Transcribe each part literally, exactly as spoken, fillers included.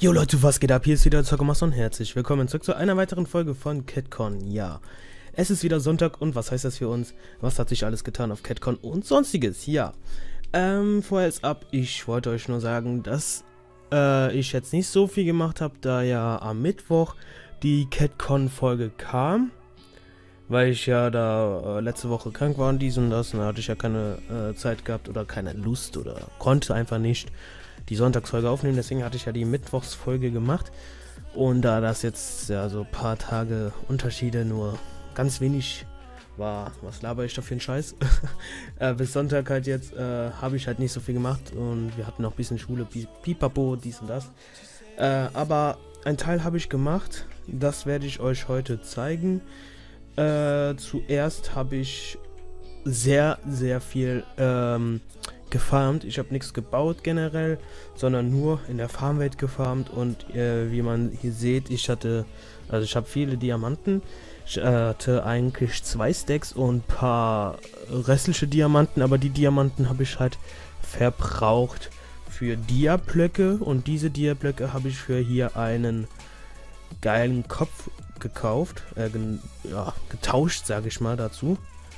Jo Leute, was geht ab? Hier ist wieder Zockermaster und herzlich willkommen zurück zu einer weiteren Folge von CatCon. Ja, es ist wieder Sonntag und was heißt das für uns? Was hat sich alles getan auf CatCon und sonstiges? Ja, ähm, vorher ist ab, ich wollte euch nur sagen, dass äh, ich jetzt nicht so viel gemacht habe, da ja am Mittwoch die CatCon-Folge kam, weil ich ja da äh, letzte Woche krank war und dies und das und da hatte ich ja keine äh, Zeit gehabt oder keine Lust oder konnte einfach nicht die Sonntagsfolge aufnehmen, deswegen hatte ich ja die Mittwochsfolge gemacht und da das jetzt ja so ein paar Tage Unterschiede nur ganz wenig war, was laber ich da für einen Scheiß, äh, bis Sonntag halt jetzt äh, habe ich halt nicht so viel gemacht und wir hatten noch ein bisschen Schule, pipapo, dies und das, äh, aber ein Teil habe ich gemacht, das werde ich euch heute zeigen. Äh, zuerst habe ich sehr, sehr viel ähm, gefarmt. Ich habe nichts gebaut generell, sondern nur in der Farmwelt gefarmt und äh, wie man hier seht, ich hatte, also ich habe viele Diamanten. Ich äh, hatte eigentlich zwei Stacks und ein paar restliche Diamanten, aber die Diamanten habe ich halt verbraucht für Dia-Blöcke und diese Dia-Blöcke habe ich für hier einen geilen Kopf gekauft, äh, gen ja, getauscht, sage ich mal dazu.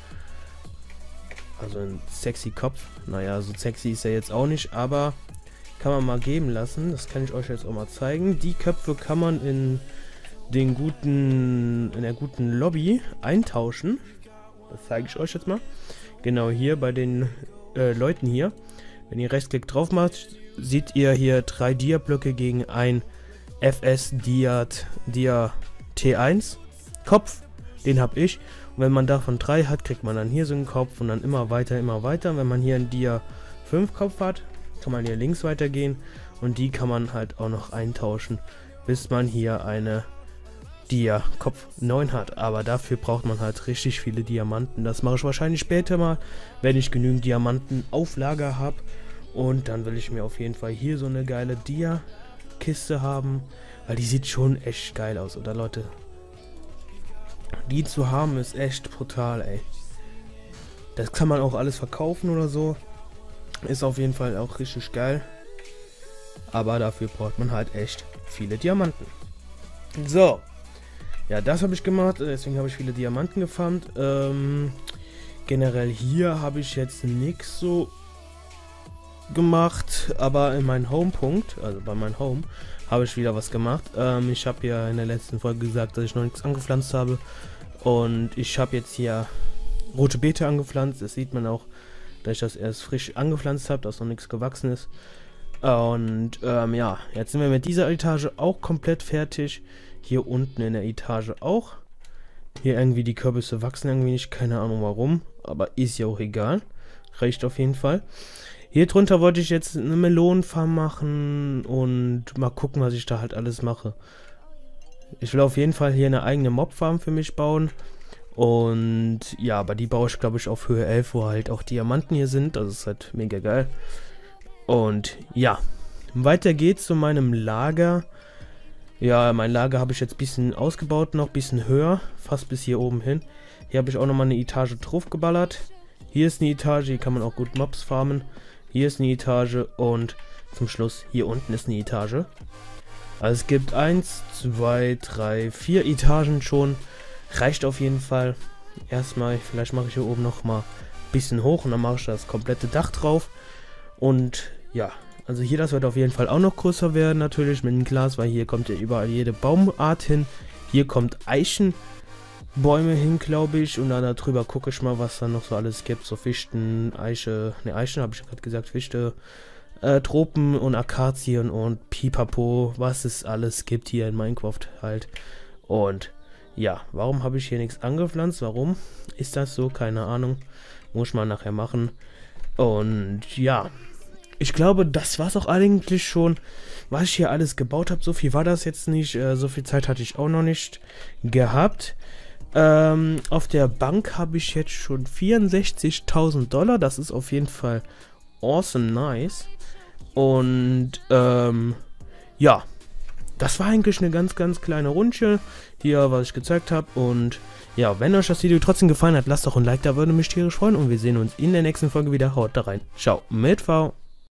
Also ein sexy Kopf. Naja, so sexy ist er jetzt auch nicht, aber kann man mal geben lassen. Das kann ich euch jetzt auch mal zeigen. Die Köpfe kann man in den guten, in der guten Lobby eintauschen. Das zeige ich euch jetzt mal. Genau hier bei den äh, Leuten hier. Wenn ihr Rechtsklick drauf macht, seht ihr hier drei Dia-Blöcke gegen ein F S Dia, Dia T eins Kopf. Den habe ich. Und wenn man davon drei hat, kriegt man dann hier so einen Kopf und dann immer weiter, immer weiter. Wenn man hier einen Dia fünf Kopf hat, kann man hier links weitergehen und die kann man halt auch noch eintauschen, bis man hier eine Dia Kopf neun hat. Aber dafür braucht man halt richtig viele Diamanten. Das mache ich wahrscheinlich später mal, wenn ich genügend Diamanten auf Lager habe. Und dann will ich mir auf jeden Fall hier so eine geile Dia Kiste haben, weil die sieht schon echt geil aus, oder Leute? Die zu haben ist echt brutal, ey. Das kann man auch alles verkaufen oder so. Ist auf jeden Fall auch richtig geil. Aber dafür braucht man halt echt viele Diamanten. So. Ja, das habe ich gemacht. Deswegen habe ich viele Diamanten gefarmt. Ähm, generell hier habe ich jetzt nichts so gemacht. Aber in meinem Home-Punkt, also bei meinem Home, habe ich wieder was gemacht. Ähm, ich habe ja in der letzten Folge gesagt, dass ich noch nichts angepflanzt habe. Und ich habe jetzt hier rote Beete angepflanzt. Das sieht man auch, dass ich das erst frisch angepflanzt habe, dass noch nichts gewachsen ist. Und ähm, ja, jetzt sind wir mit dieser Etage auch komplett fertig. Hier unten in der Etage auch. Hier irgendwie die Kürbisse wachsen irgendwie nicht, keine Ahnung warum. Aber ist ja auch egal. Reicht auf jeden Fall. Hier drunter wollte ich jetzt eine Melonenfarm machen und mal gucken, was ich da halt alles mache. Ich will auf jeden Fall hier eine eigene Mobfarm für mich bauen. Und ja, aber die baue ich, glaube ich, auf Höhe elf, wo halt auch Diamanten hier sind. Das ist halt mega geil. Und ja, weiter geht's zu meinem Lager. Ja, mein Lager habe ich jetzt ein bisschen ausgebaut, noch ein bisschen höher, fast bis hier oben hin. Hier habe ich auch nochmal eine Etage drauf geballert. Hier ist eine Etage, hier kann man auch gut Mobs farmen. Hier ist eine Etage und zum Schluss hier unten ist eine Etage. Also es gibt eins, zwei, drei, vier Etagen schon. Reicht auf jeden Fall. Erstmal, vielleicht mache ich hier oben noch mal ein bisschen hoch und dann mache ich das komplette Dach drauf. Und ja, also hier, das wird auf jeden Fall auch noch größer werden natürlich mit dem Glas, weil hier kommt ja überall jede Baumart hin. Hier kommt Eichenbäume hin, glaube ich. Und dann darüber gucke ich mal, was da noch so alles gibt. So Fichten, Eiche, ne Eichen habe ich gerade gesagt, Fichte. Äh, Tropen und Akazien und Pipapo, was es alles gibt hier in Minecraft halt. Und ja, warum habe ich hier nichts angepflanzt? Warum ist das so? Keine Ahnung. Muss ich mal nachher machen. Und ja, ich glaube, das war es auch eigentlich schon, was ich hier alles gebaut habe. So viel war das jetzt nicht. Äh, so viel Zeit hatte ich auch noch nicht gehabt. Ähm, auf der Bank habe ich jetzt schon vierundsechzigtausend Dollar. Das ist auf jeden Fall awesome nice. Und ähm, ja, das war eigentlich eine ganz, ganz kleine Rundchen hier, was ich gezeigt habe. Und ja, wenn euch das Video trotzdem gefallen hat, lasst doch ein Like da, würde mich tierisch freuen. Und wir sehen uns in der nächsten Folge wieder. Haut da rein. Ciao, mit V.